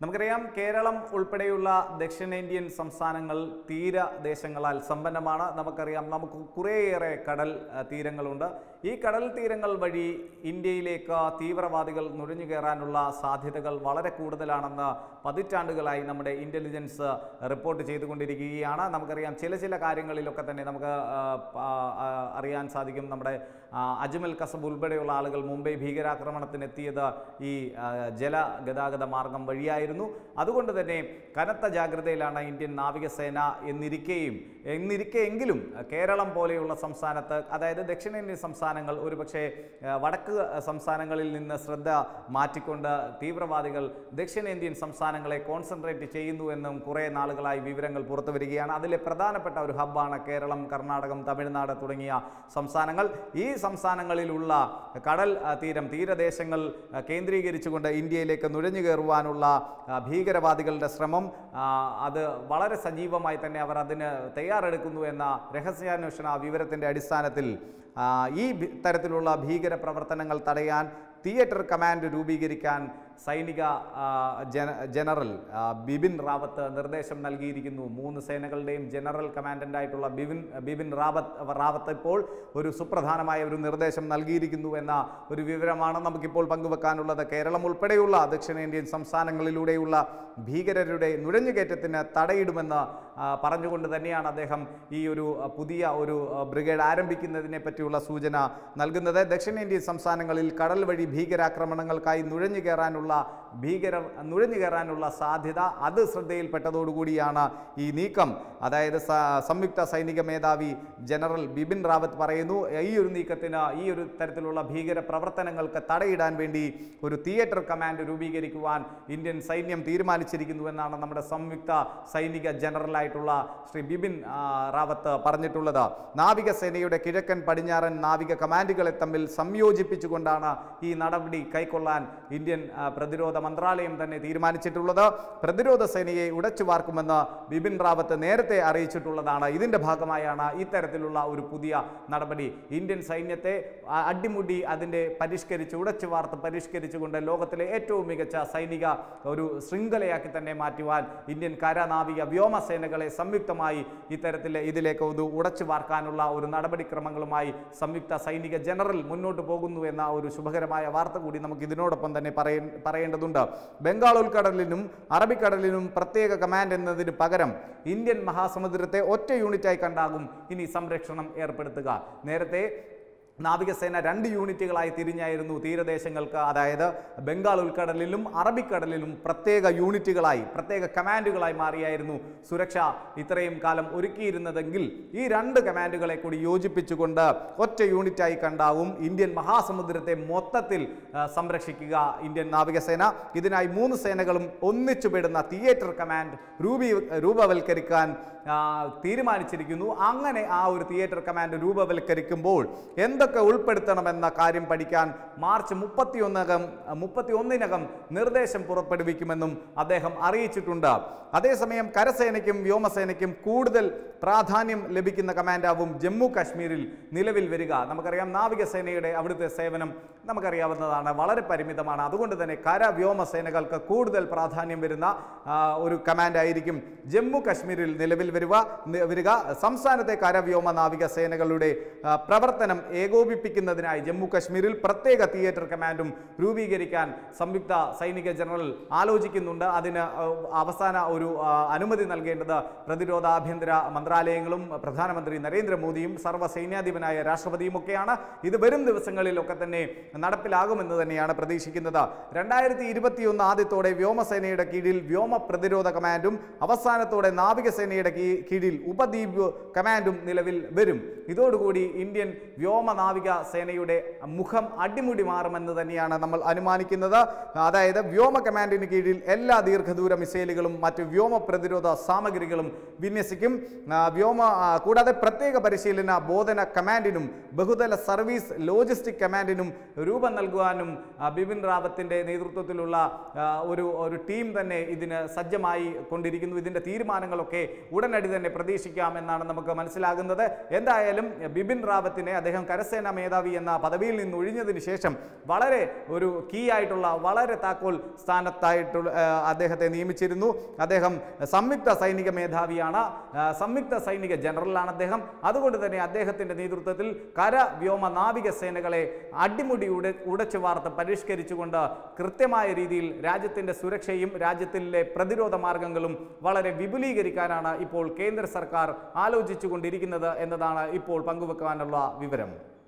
നമുക്കറിയാം കേരളം ഉൾപ്പെടെയുള്ള ദക്ഷിണേന്ത്യൻ സംസ്ഥാനങ്ങൾ തീരദേശങ്ങളാൽ സമ്പന്നമാണ്. നമുക്കറിയാം നമുക്ക് കുറേയേറെ കടൽ തീരങ്ങളുണ്ട്. ഈ കടൽ തീരങ്ങൾ വഴി ഇന്ത്യയിലേക്ക് തീവ്രവാദികൾ നുഴഞ്ഞു കയറാനുള്ള സാധ്യതകൾ വളരെ കൂടുതലാണെന്ന് പതിറ്റാണ്ടുകളായി നമ്മുടെ ഇൻ്റലിജൻസ് റിപ്പോർട്ട് ചെയ്തുകൊണ്ടിരിക്കുകയാണ്. നമുക്കറിയാം ചില കാര്യങ്ങളിലൊക്കെ തന്നെ നമുക്ക് അറിയാൻ സാധിക്കും. നമ്മുടെ അജ്മൽ കസബ് ഉൾപ്പെടെയുള്ള ആളുകൾ മുംബൈ ഭീകരാക്രമണത്തിനെത്തിയത് ഈ ജലഗതാഗത മാർഗം വഴിയായിരുന്നു. അതുകൊണ്ട് തന്നെ കനത്ത ജാഗ്രതയിലാണ് ഇന്ത്യൻ നാവികസേന എന്നിരിക്കെയെങ്കിലും കേരളം പോലെയുള്ള സംസ്ഥാനത്ത്, അതായത് ദക്ഷിണേന്ത്യൻ സംസ്ഥാനങ്ങൾ, ഒരുപക്ഷെ വടക്ക് സംസ്ഥാനങ്ങളിൽ നിന്ന് ശ്രദ്ധ മാറ്റിക്കൊണ്ട് തീവ്രവാദികൾ ദക്ഷിണേന്ത്യൻ സംസ്ഥാനങ്ങളെ കോൺസെൻട്രേറ്റ് ചെയ്യുന്നു എന്നും കുറേ നാളുകളായി വിവരങ്ങൾ പുറത്തു വരികയാണ്. അതിലെ പ്രധാനപ്പെട്ട ഒരു ഹബ്ബാണ് കേരളം, കർണാടകം, തമിഴ്നാട് തുടങ്ങിയ സംസ്ഥാനങ്ങൾ. ഈ സംസ്ഥാനങ്ങളിലുള്ള കടൽ തീരദേശങ്ങൾ കേന്ദ്രീകരിച്ചുകൊണ്ട് ഇന്ത്യയിലേക്ക് നുഴഞ്ഞു കയറുവാനുള്ള ഭീകരവാദികളുടെ ശ്രമം അത് വളരെ സജീവമായി തന്നെ അവർ അതിന് തയ്യാറെടുക്കുന്നു എന്ന രഹസ്യാന്വേഷണ വിവരത്തിൻ്റെ അടിസ്ഥാനത്തിൽ ഈ തരത്തിലുള്ള ഭീകര പ്രവർത്തനങ്ങൾ തടയാൻ തിയേറ്റർ കമാൻഡ് രൂപീകരിക്കാൻ സൈനിക ജനറൽ ബിപിൻ റാവത്ത് നിർദ്ദേശം നൽകിയിരിക്കുന്നു. 3 സേനകളുടെയും ജനറൽ കമാൻഡൻ്റായിട്ടുള്ള ബിപിൻ റാവത്ത് ഇപ്പോൾ ഒരു സുപ്രധാനമായ ഒരു നിർദ്ദേശം നൽകിയിരിക്കുന്നു എന്ന ഒരു വിവരമാണ് നമുക്കിപ്പോൾ പങ്കുവെക്കാനുള്ളത്. കേരളം ഉൾപ്പെടെയുള്ള ദക്ഷിണേന്ത്യൻ സംസ്ഥാനങ്ങളിലൂടെയുള്ള ഭീകരരുടെ നുഴഞ്ഞുകയറ്റത്തിന് തടയിടുമെന്ന് പറഞ്ഞുകൊണ്ട് തന്നെയാണ് അദ്ദേഹം ഈ ഒരു പുതിയ ഒരു ബ്രിഗേഡ് ആരംഭിക്കുന്നതിനെ പറ്റിയുള്ള സൂചന നൽകുന്നത്. ദക്ഷിണേന്ത്യൻ സംസ്ഥാനങ്ങളിൽ കടൽ വഴി ഭീകരാക്രമണങ്ങൾക്കായി ഭീകരർ നുഴഞ്ഞു കയറാനുള്ള സാധ്യത അത് ശ്രദ്ധയിൽപ്പെട്ടതോടുകൂടിയാണ് ഈ നീക്കം. അതായത് സംയുക്ത സൈനിക മേധാവി ജനറൽ ബിപിൻ റാവത്ത് പറയുന്നു, ഈ ഒരു നീക്കത്തിന്, ഈ ഒരു തരത്തിലുള്ള ഭീകര പ്രവർത്തനങ്ങൾക്ക് തടയിടാൻ വേണ്ടി ഒരു തിയേറ്റർ കമാൻഡ് രൂപീകരിക്കുവാൻ ഇന്ത്യൻ സൈന്യം തീരുമാനിച്ചിരിക്കുന്നു എന്നാണ് നമ്മുടെ സംയുക്ത സൈനിക ജനറലായിട്ടുള്ള ശ്രീ ബിപിൻ റാവത്ത് പറഞ്ഞിട്ടുള്ളത്. നാവികസേനയുടെ കിഴക്കൻ പടിഞ്ഞാറൻ നാവിക കമാൻഡുകളെ തമ്മിൽ സംയോജിപ്പിച്ചുകൊണ്ടാണ് ഈ നടപടി കൈക്കൊള്ളാൻ ഇന്ത്യൻ പ്രതിരോധ മന്ത്രാലയം തന്നെ തീരുമാനിച്ചിട്ടുള്ളത്. പ്രതിരോധ സേനയെ ഉടച്ചു വാർക്കുമെന്ന് ബിപിൻ റാവത്ത് നേരത്തെ അറിയിച്ചിട്ടുള്ളതാണ്. ഇതിന്റെ ഭാഗമായാണ് ഇത്തരത്തിലുള്ള ഒരു പുതിയ നടപടി. ഇന്ത്യൻ സൈന്യത്തെ അടിമുടി അതിൻ്റെ ഉടച്ചു വാർത്ത് പരിഷ്കരിച്ചുകൊണ്ട് ലോകത്തിലെ ഏറ്റവും മികച്ച സൈനിക ഒരു ശൃംഖലയാക്കി തന്നെ മാറ്റുവാൻ ഇന്ത്യൻ കരനാവിക വ്യോമസേനകളെ സംയുക്തമായി ഇതിലേക്ക് ഉടച്ചു വാർക്കാനുള്ള ഒരു നടപടിക്രമങ്ങളുമായി സംയുക്ത സൈനിക ജനറൽ മുന്നോട്ട് പോകുന്നു എന്ന ഒരു ശുഭകരമായ വാർത്ത കൂടി നമുക്ക് ഇതിനോടൊപ്പം തന്നെ പറയേണ്ടതുണ്ട്. ബംഗാൾ ഉൾക്കടലിനും അറബിക്കടലിനും പ്രത്യേക കമാൻഡ് എന്നതിന് പകരം ഇന്ത്യൻ മഹാസമുദ്രത്തെ ഒറ്റ യൂണിറ്റായി കണ്ടാകും ഇനി സംരക്ഷണം ഏർപ്പെടുത്തുക. നേരത്തെ നാവികസേന 2 യൂണിറ്റുകളായി തിരിഞ്ഞായിരുന്നു തീരദേശങ്ങൾക്ക്, അതായത് ബംഗാൾ ഉൾക്കടലിലും അറബിക്കടലിലും പ്രത്യേക യൂണിറ്റുകളായി, പ്രത്യേക കമാൻഡുകളായി മാറിയായിരുന്നു സുരക്ഷ ഇത്രയും കാലം ഒരുക്കിയിരുന്നതെങ്കിൽ ഈ 2 കമാൻഡുകളെ കൂടി യോജിപ്പിച്ചുകൊണ്ട് ഒറ്റ യൂണിറ്റായി കണ്ടാവും ഇന്ത്യൻ മഹാസമുദ്രത്തെ മൊത്തത്തിൽ സംരക്ഷിക്കുക ഇന്ത്യൻ നാവികസേന. ഇതിനായി 3 സേനകളും ഒന്നിച്ചുപെടുന്ന തിയേറ്റർ കമാൻഡ് രൂപവൽക്കരിക്കാൻ തീരുമാനിച്ചിരിക്കുന്നു. അങ്ങനെ ആ ഒരു തിയേറ്റർ കമാൻഡ് രൂപവൽക്കരിക്കുമ്പോൾ എന്തൊക്കെ ഉൾപ്പെടുത്തണമെന്ന കാര്യം പഠിക്കാൻ മാർച്ച് 31-നകം നിർദ്ദേശം പുറപ്പെടുവിക്കുമെന്നും അദ്ദേഹം അറിയിച്ചിട്ടുണ്ട്. അതേസമയം കരസേനയ്ക്കും വ്യോമസേനയ്ക്കും കൂടുതൽ പ്രാധാന്യം ലഭിക്കുന്ന കമാൻഡാവും ജമ്മു കാശ്മീരിൽ നിലവിൽ വരിക. നമുക്കറിയാം നാവികസേനയുടെ അവിടുത്തെ സേവനം നമുക്കറിയാവുന്നതാണ്, വളരെ പരിമിതമാണ്. അതുകൊണ്ട് തന്നെ കരവ്യോമസേനകൾക്ക് കൂടുതൽ പ്രാധാന്യം വരുന്ന ഒരു കമാൻഡായിരിക്കും ജമ്മു കാശ്മീരിൽ നിലവിൽ വരിക. സംസ്ഥാനത്തെ കരവ്യോമ നാവിക സേനകളുടെ പ്രവർത്തനം ഏകോപിപ്പിക്കുന്നതിനായി ജമ്മു കാശ്മീരിൽ പ്രത്യേക തിയേറ്റർ കമാൻഡും രൂപീകരിക്കാൻ സംയുക്ത സൈനിക ജനറൽ ആലോചിക്കുന്നുണ്ട്. അതിന് അവസാന ഒരു അനുമതി നൽകേണ്ടത് പ്രതിരോധ ആഭ്യന്തര മന്ത്രാലയങ്ങളും പ്രധാനമന്ത്രി നരേന്ദ്രമോദിയും സർവ്വസൈന്യാധിപനായ രാഷ്ട്രപതിയും ഒക്കെയാണ്. ഇത് വരും ദിവസങ്ങളിലൊക്കെ തന്നെ നടപ്പിലാകുമെന്ന് തന്നെയാണ് പ്രതീക്ഷിക്കുന്നത്. 2021 ആദ്യത്തോടെ വ്യോമസേനയുടെ കീഴിൽ വ്യോമ പ്രതിരോധ കമാൻഡും അവസാനത്തോടെ നാവികസേനയുടെ കീഴിൽ ഉപദ്വീപ് കമാൻഡും നിലവിൽ വരും. ഇതോടുകൂടി ഇന്ത്യൻ വ്യോമ നാവിക സേനയുടെ മുഖം അടിമുടി മാറുമെന്ന് തന്നെയാണ് നമ്മൾ അനുമാനിക്കുന്നത്. അതായത് വ്യോമ കമാൻഡിന് കീഴിൽ എല്ലാ ദീർഘദൂര മിസൈലുകളും മറ്റ് വ്യോമ പ്രതിരോധ സാമഗ്രികളും വിന്യസിക്കും. കൂടാതെ പ്രത്യേക പരിശീലന ബോധന കമാൻഡിനും ബഹുതല സർവീസ് ലോജിസ്റ്റിക് കമാൻഡിനും രൂപം നൽകുവാനും ബിപിൻ റാവത്തിന്റെ നേതൃത്വത്തിലുള്ള ഒരു ടീം തന്നെ ഇതിന് സജ്ജമായി കൊണ്ടിരിക്കുന്നു. ഇതിന്റെ തീരുമാനങ്ങളൊക്കെ ഉടനടി തന്നെ പ്രതീക്ഷിക്കാം എന്നാണ് നമുക്ക് മനസ്സിലാകുന്നത്. എന്തായാലും ബിപിൻ റാവത്തിനെ അദ്ദേഹം കരസേന കരസേനാ മേധാവി എന്ന പദവിയിൽ നിന്ന് ഒഴിഞ്ഞതിന് ശേഷം വളരെ ഒരു കീ ആയിട്ടുള്ള വളരെ താക്കോൽ സ്ഥാനത്തായിട്ടുള്ള അദ്ദേഹത്തെ നിയമിച്ചിരുന്നു. അദ്ദേഹം സംയുക്ത സൈനിക മേധാവിയാണ്, സംയുക്ത സൈനിക ജനറലാണ് അദ്ദേഹം. അതുകൊണ്ട് തന്നെ അദ്ദേഹത്തിൻ്റെ നേതൃത്വത്തിൽ കര, വ്യോമ, നാവിക സേനകളെ അടിമുടി ഉടച്ചു വാർത്ത് പരിഷ്കരിച്ചുകൊണ്ട് കൃത്യമായ രീതിയിൽ രാജ്യത്തിൻ്റെ സുരക്ഷയും രാജ്യത്തിലെ പ്രതിരോധ മാർഗങ്ങളും വളരെ വിപുലീകരിക്കാനാണ് ഇപ്പോൾ കേന്ദ്ര സർക്കാർ ആലോചിച്ചുകൊണ്ടിരിക്കുന്നത് എന്നതാണ് ഇപ്പോൾ പങ്കുവെക്കാനുള്ള വിവരം.